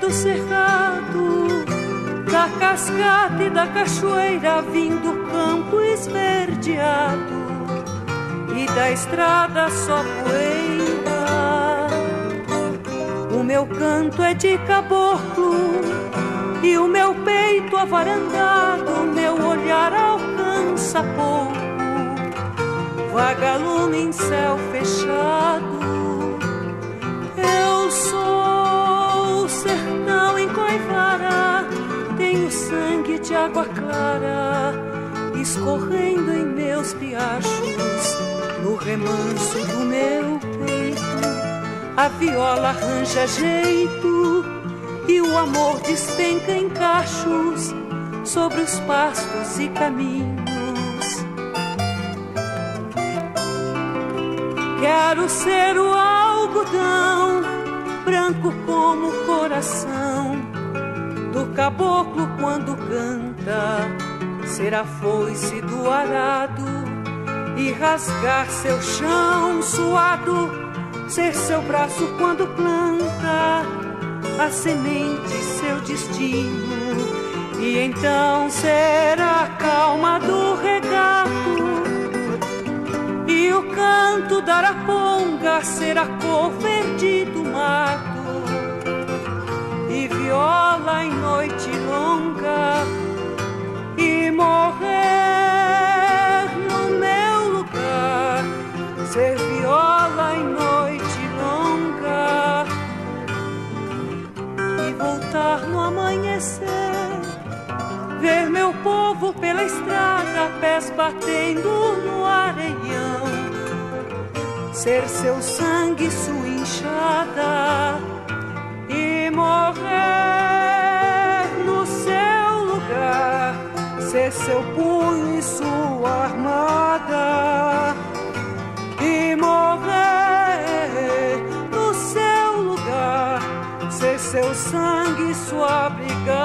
do cerrado, da cascata e da cachoeira, vim do campo esverdeado e da estrada só poeira. O meu canto é de caboclo e o meu peito avarandado, meu olhar alcança pouco, vagalume em céu fechado. Eu sou sertão em Coivara, tenho sangue de água clara escorrendo em meus riachos, no remanso do meu peito. A viola arranja jeito e o amor despenca em cachos sobre os pastos e caminhos. Quero ser o algodão, branco como o coração do caboclo quando canta, ser a foice do arado e rasgar seu chão suado, ser seu braço quando planta a semente, seu destino, e então ser a calma do regato e o canto da araponga, ser a cor verde do mato e viola em noite longa, e morrer no meu lugar, ser viola em noite longa, e voltar no amanhecer, ver meu povo pela estrada, pés batendo no areião, ser seu sangue, sua enxada, e morrer no seu lugar, ser seu punho e sua armada, e morrer no seu lugar, ser seu sangue, sua brigada.